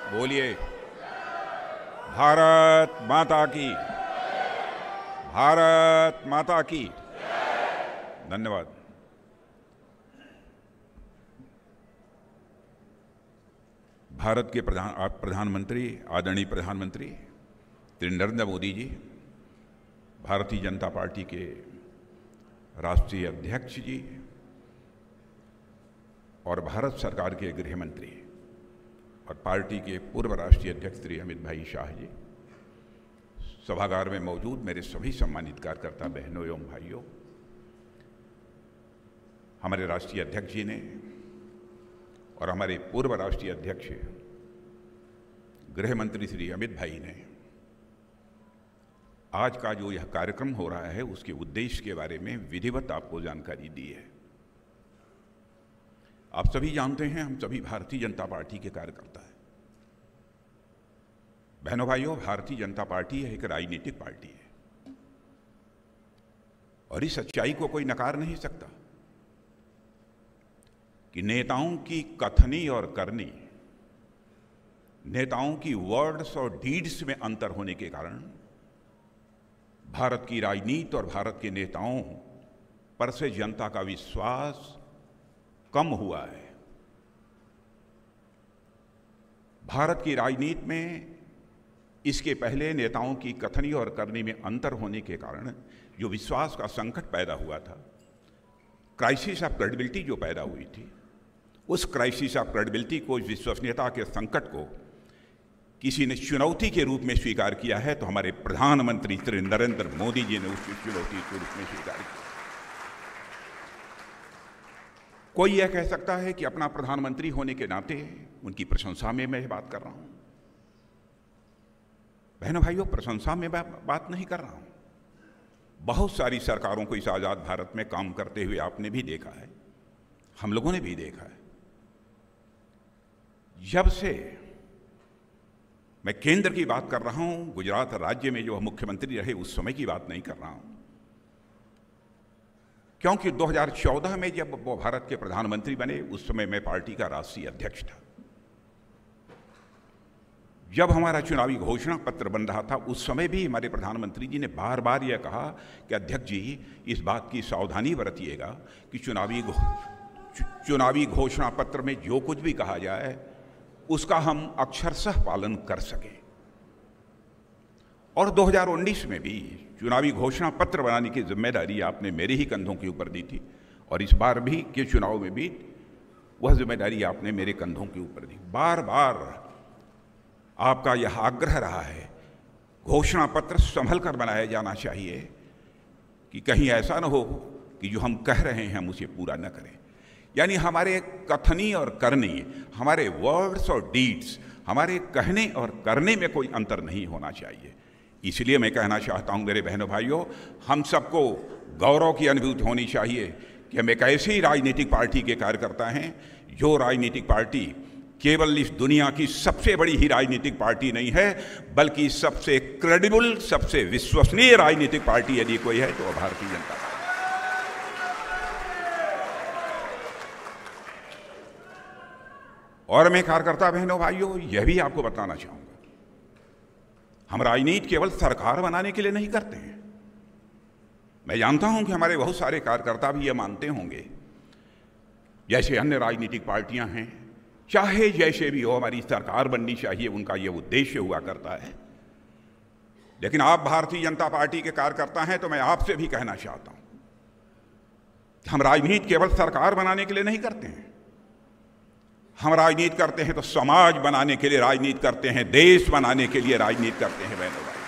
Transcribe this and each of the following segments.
बोलिए भारत माता की, भारत माता की। धन्यवाद। भारत के प्रधानमंत्री, आदरणीय प्रधानमंत्री श्री नरेंद्र मोदी जी, भारतीय जनता पार्टी के राष्ट्रीय अध्यक्ष जी और भारत सरकार के गृह मंत्री और पार्टी के पूर्व राष्ट्रीय अध्यक्ष श्री अमित भाई शाह जी, सभागार में मौजूद मेरे सभी सम्मानित कार्यकर्ता बहनों एवं भाइयों, हमारे राष्ट्रीय अध्यक्ष जी ने और हमारे पूर्व राष्ट्रीय अध्यक्ष गृह मंत्री श्री अमित भाई ने आज का जो यह कार्यक्रम हो रहा है उसके उद्देश्य के बारे में विधिवत आपको जानकारी दी है। आप सभी जानते हैं, हम सभी भारतीय जनता पार्टी के कार्यकर्ता हैं। बहनों भाइयों, भारतीय जनता पार्टी एक राजनीतिक पार्टी है और इस सच्चाई को कोई नकार नहीं सकता कि नेताओं की कथनी और करनी, नेताओं की वर्ड्स और डीड्स में अंतर होने के कारण भारत की राजनीति और भारत के नेताओं पर से जनता का विश्वास कम हुआ है। भारत की राजनीति में इसके पहले नेताओं की कथनी और करनी में अंतर होने के कारण जो विश्वास का संकट पैदा हुआ था, क्राइसिस ऑफ क्रेडिबिलिटी जो पैदा हुई थी, उस क्राइसिस ऑफ क्रेडिबिलिटी को, विश्वसनीयता के संकट को किसी ने चुनौती के रूप में स्वीकार किया है तो हमारे प्रधानमंत्री श्री नरेंद्र मोदी जी ने उसकी चुनौती के रूप में स्वीकार किया। कोई यह कह सकता है कि अपना प्रधानमंत्री होने के नाते उनकी प्रशंसा में मैं बात कर रहा हूं। बहनों भाइयों, प्रशंसा में बात नहीं कर रहा हूं। बहुत सारी सरकारों को इस आजाद भारत में काम करते हुए आपने भी देखा है, हम लोगों ने भी देखा है। जब से मैं केंद्र की बात कर रहा हूं, गुजरात राज्य में जो मुख्यमंत्री रहे उस समय की बात नहीं कर रहा हूं, क्योंकि 2014 में जब वो भारत के प्रधानमंत्री बने उस समय मैं पार्टी का राष्ट्रीय अध्यक्ष था। जब हमारा चुनावी घोषणा पत्र बन रहा था उस समय भी हमारे प्रधानमंत्री जी ने बार बार यह कहा कि अध्यक्ष जी, इस बात की सावधानी बरतिएगा कि चुनावी घोषणा पत्र में जो कुछ भी कहा जाए उसका हम अक्षरशः पालन कर सकें। और 2019 में भी चुनावी घोषणा पत्र बनाने की जिम्मेदारी आपने मेरे ही कंधों के ऊपर दी थी और इस बार भी के चुनाव में भी वह जिम्मेदारी आपने मेरे कंधों के ऊपर दी। बार बार आपका यह आग्रह रहा है, घोषणा पत्र संभल कर बनाया जाना चाहिए कि कहीं ऐसा न हो कि जो हम कह रहे हैं हम उसे पूरा न करें। यानी हमारे कथनी और करनी, हमारे वर्ड्स और डीड्स, हमारे कहने और करने में कोई अंतर नहीं होना चाहिए। इसलिए मैं कहना चाहता हूं मेरे बहनों भाइयों, हम सबको गौरव की अनुभूति होनी चाहिए कि हम एक ऐसी राजनीतिक पार्टी के कार्यकर्ता हैं जो राजनीतिक पार्टी केवल इस दुनिया की सबसे बड़ी ही राजनीतिक पार्टी नहीं है, बल्कि सबसे क्रेडिबल, सबसे विश्वसनीय राजनीतिक पार्टी यदि कोई है तो वह भारतीय जनता पार्टी। और मैं कार्यकर्ता बहनों भाइयों यह भी आपको बताना चाहूंगा, हम राजनीति केवल सरकार बनाने के लिए नहीं करते हैं। मैं जानता हूं कि हमारे बहुत सारे कार्यकर्ता भी यह मानते होंगे, जैसे अन्य राजनीतिक पार्टियां हैं, चाहे जैसे भी हो हमारी सरकार बननी चाहिए, उनका यह उद्देश्य हुआ करता है। लेकिन आप भारतीय जनता पार्टी के कार्यकर्ता हैं तो मैं आपसे भी कहना चाहता हूं कि हम राजनीति केवल सरकार बनाने के लिए नहीं करते हैं। हम राजनीति करते हैं तो समाज बनाने के लिए राजनीति करते हैं, देश बनाने के लिए राजनीति करते हैं। बहनों भाई,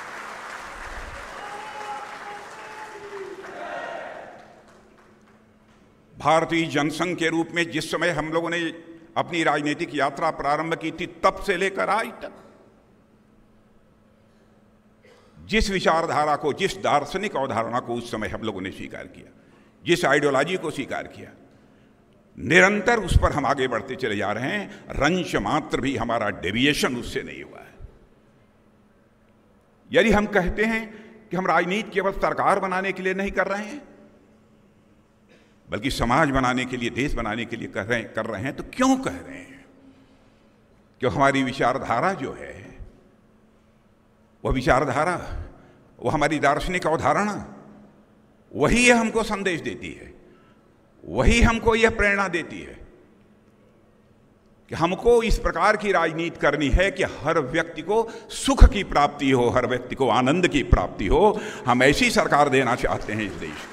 भारतीय जनसंघ के रूप में जिस समय हम लोगों ने अपनी राजनीतिक यात्रा प्रारंभ की थी, तब से लेकर आज तक जिस विचारधारा को, जिस दार्शनिक अवधारणा को उस समय हम लोगों ने स्वीकार किया, जिस आइडियोलॉजी को स्वीकार किया, निरंतर उस पर हम आगे बढ़ते चले जा रहे हैं। रंश मात्र भी हमारा डेविएशन उससे नहीं हुआ है। यदि हम कहते हैं कि हम राजनीति केवल सरकार बनाने के लिए नहीं कर रहे हैं, बल्कि समाज बनाने के लिए, देश बनाने के लिए कर रहे हैं, तो क्यों कह रहे हैं? कि हमारी विचारधारा जो है, वह विचारधारा, वो हमारी दार्शनिक अवधारणा, वही हमको संदेश देती है, वही हमको यह प्रेरणा देती है कि हमको इस प्रकार की राजनीति करनी है कि हर व्यक्ति को सुख की प्राप्ति हो, हर व्यक्ति को आनंद की प्राप्ति हो। हम ऐसी सरकार देना चाहते हैं इस देश को।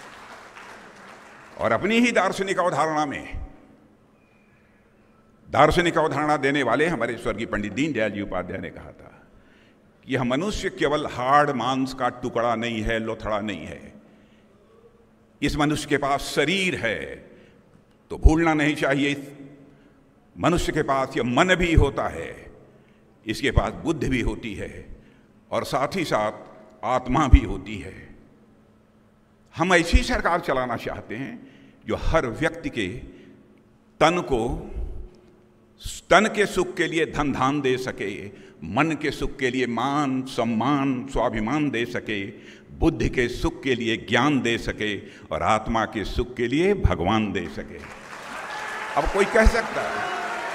और अपनी ही दार्शनिक अवधारणा में, दार्शनिक अवधारणा देने वाले हमारे स्वर्गीय पंडित दीनदयाल जी उपाध्याय ने कहा था कि यह मनुष्य केवल हाड़ मांस का टुकड़ा नहीं है, लोथड़ा नहीं है। इस मनुष्य के पास शरीर है, तो भूलना नहीं चाहिए इस मनुष्य के पास यह मन भी होता है, इसके पास बुद्धि भी होती है, और साथ ही साथ आत्मा भी होती है। हम ऐसी सरकार चलाना चाहते हैं जो हर व्यक्ति के तन के सुख के लिए धन धान दे सके, मन के सुख के लिए मान सम्मान स्वाभिमान दे सके, बुद्धि के सुख के लिए ज्ञान दे सके, और आत्मा के सुख के लिए भगवान दे सके। अब कोई कह सकता है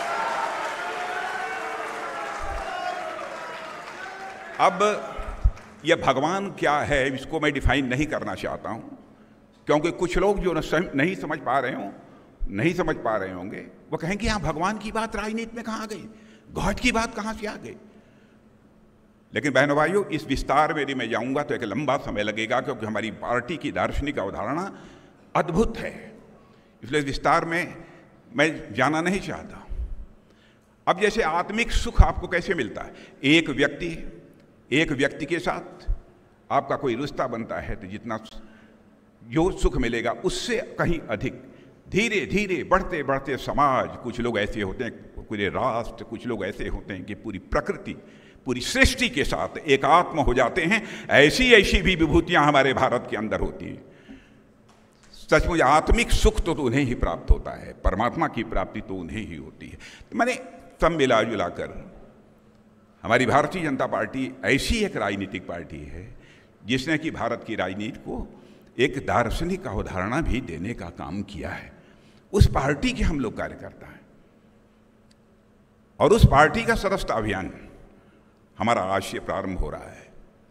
अब यह भगवान क्या है, इसको मैं डिफाइन नहीं करना चाहता हूं, क्योंकि कुछ लोग जो नहीं समझ पा रहे होंगे, वो कहेंगे हाँ, भगवान की बात राजनीति में कहाँ आ गई, गॉड की बात कहाँ से आ गई। लेकिन बहनों भाइयों, इस विस्तार में यदि मैं जाऊंगा तो एक लंबा समय लगेगा, क्योंकि हमारी पार्टी की दार्शनिक अवधारणा अद्भुत है, इसलिए विस्तार में मैं जाना नहीं चाहता। अब जैसे आत्मिक सुख आपको कैसे मिलता है, एक व्यक्ति के साथ आपका कोई रिश्ता बनता है, तो जितना जो सुख मिलेगा उससे कहीं अधिक धीरे धीरे बढ़ते बढ़ते समाज, कुछ लोग ऐसे होते हैं, पूरे राष्ट्र, कुछ लोग ऐसे होते हैं कि पूरी प्रकृति, पूरी सृष्टि के साथ एकात्म हो जाते हैं। ऐसी भी विभूतियां हमारे भारत के अंदर होती हैं। सचमुच आत्मिक सुख तो उन्हें ही प्राप्त होता है, परमात्मा की प्राप्ति तो उन्हें ही होती है। तो मैंने सब मिला जुला कर हमारी भारतीय जनता पार्टी ऐसी एक राजनीतिक पार्टी है जिसने कि भारत की राजनीति को एक दार्शनिक अवधारणा भी देने का काम किया है। उस पार्टी के हम लोग कार्यकर्ता हैं, और उस पार्टी का सदस्यता अभियान हमारा आज से प्रारंभ हो रहा है।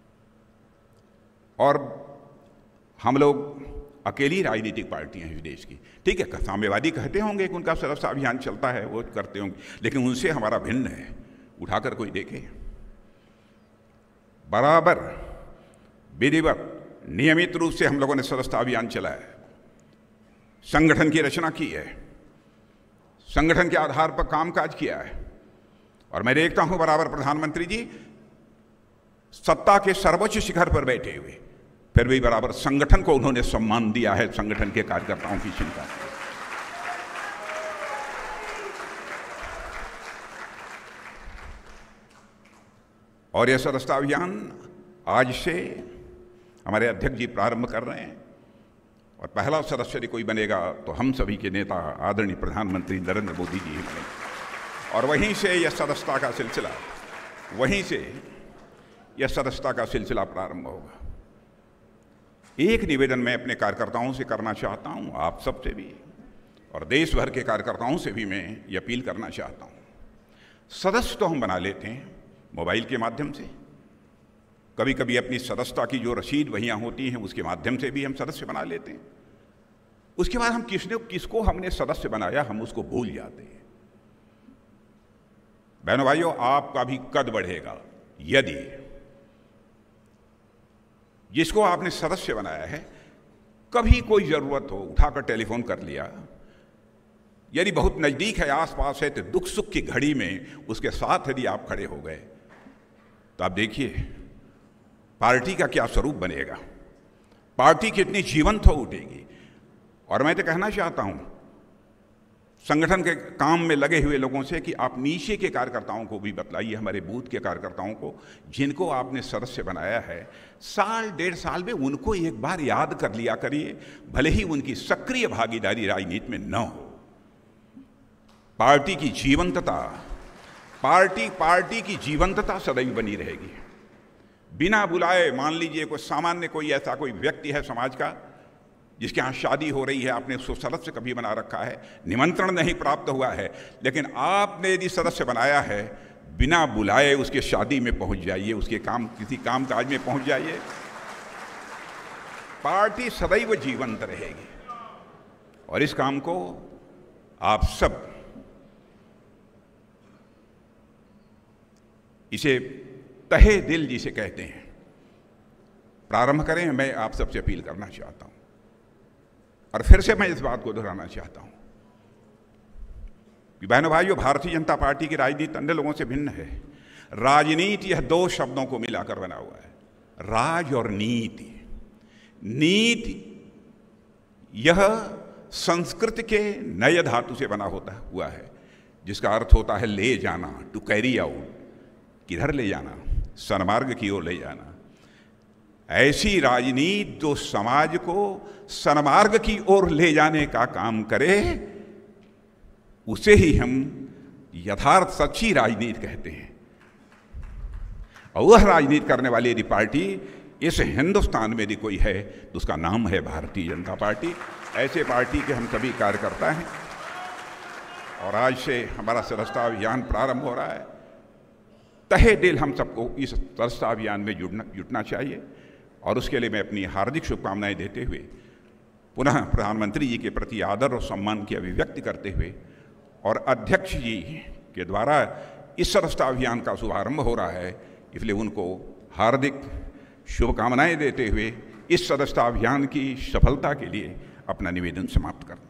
और हम लोग अकेली राजनीतिक पार्टी हैं इस देश की। ठीक है, साम्यवादी कहते होंगे कि उनका सदस्यता अभियान चलता है, वो करते होंगे, लेकिन उनसे हमारा भिन्न है। उठाकर कोई देखे, बराबर विधिवत नियमित रूप से हम लोगों ने सदस्यता अभियान चलाया है, संगठन की रचना की है, संगठन के आधार पर कामकाज किया है। और मैं देखता हूं बराबर प्रधानमंत्री जी सत्ता के सर्वोच्च शिखर पर बैठे हुए, फिर भी बराबर संगठन को उन्होंने सम्मान दिया है, संगठन के कार्यकर्ताओं की चिंता। और यह सदस्यता अभियान आज से हमारे अध्यक्ष जी प्रारंभ कर रहे हैं, और पहला सदस्य यदि कोई बनेगा तो हम सभी के नेता आदरणीय प्रधानमंत्री नरेंद्र मोदी जी ही बनेंगे। और वहीं से यह सदस्यता का सिलसिला प्रारंभ होगा। एक निवेदन मैं अपने कार्यकर्ताओं से करना चाहता हूं, आप सबसे भी, और देश भर के कार्यकर्ताओं से भी मैं ये अपील करना चाहता हूं। सदस्य तो हम बना लेते हैं मोबाइल के माध्यम से, कभी कभी अपनी सदस्यता की जो रसीद वहियां होती हैं उसके माध्यम से भी हम सदस्य बना लेते हैं। उसके बाद हम किसको हमने सदस्य बनाया, हम उसको भूल जाते हैं। बहनों भाइयों, आपका भी कद बढ़ेगा यदि जिसको आपने सदस्य बनाया है, कभी कोई जरूरत हो उठाकर टेलीफोन कर लिया, यदि बहुत नजदीक है, आसपास है, तो दुख सुख की घड़ी में उसके साथ यदि आप खड़े हो गए, तो आप देखिए पार्टी का क्या स्वरूप बनेगा, पार्टी कितनी जीवंत हो उठेगी। और मैं तो कहना चाहता हूं संगठन के काम में लगे हुए लोगों से कि आप नीचे के कार्यकर्ताओं को भी बतलाइए, हमारे बूथ के कार्यकर्ताओं को जिनको आपने सदस्य बनाया है, साल डेढ़ साल में उनको एक बार याद कर लिया करिए, भले ही उनकी सक्रिय भागीदारी राजनीति में न हो। पार्टी की जीवंतता सदैव बनी रहेगी। बिना बुलाए, मान लीजिए कोई सामान्य कोई ऐसा कोई व्यक्ति है समाज का जिसके यहाँ शादी हो रही है, आपने उसको सदस्य कभी बना रखा है, निमंत्रण नहीं प्राप्त हुआ है, लेकिन आपने यदि सदस्य बनाया है, बिना बुलाए उसके शादी में पहुंच जाइए, उसके किसी काम काज में पहुंच जाइए। पार्टी सदैव जीवंत रहेगी और इस काम को आप सब इसे तहे दिल जिसे कहते हैं प्रारंभ करें। मैं आप सबसे अपील करना चाहता हूं और फिर से मैं इस बात को दोहराना चाहता हूं कि बहनों भाइयों, भारतीय जनता पार्टी की राजनीति अन्य लोगों से भिन्न है। राजनीति यह दो शब्दों को मिलाकर बना हुआ है, राज और नीति। नीति यह संस्कृत के नए धातु से बना हुआ है, जिसका अर्थ होता है ले जाना, टू कैरी आउट। किधर ले जाना? सन्मार्ग की ओर ले जाना। ऐसी राजनीति जो समाज को सन्मार्ग की ओर ले जाने का काम करे, उसे ही हम यथार्थ सच्ची राजनीति कहते हैं। और वह राजनीति करने वाली यदि पार्टी इस हिंदुस्तान में यदि कोई है तो उसका नाम है भारतीय जनता पार्टी। ऐसे पार्टी के हम सभी कार्यकर्ता हैं और आज से हमारा सदस्यता अभियान प्रारंभ हो रहा है। तहे दिल हम सबको इस सदस्यता अभियान में जुटना चाहिए और उसके लिए मैं अपनी हार्दिक शुभकामनाएं देते हुए पुनः प्रधानमंत्री जी के प्रति आदर और सम्मान की अभिव्यक्ति करते हुए और अध्यक्ष जी के द्वारा इस सदस्यता अभियान का शुभारंभ हो रहा है, इसलिए उनको हार्दिक शुभकामनाएं देते हुए इस सदस्यता अभियान की सफलता के लिए अपना निवेदन समाप्त करता हूं।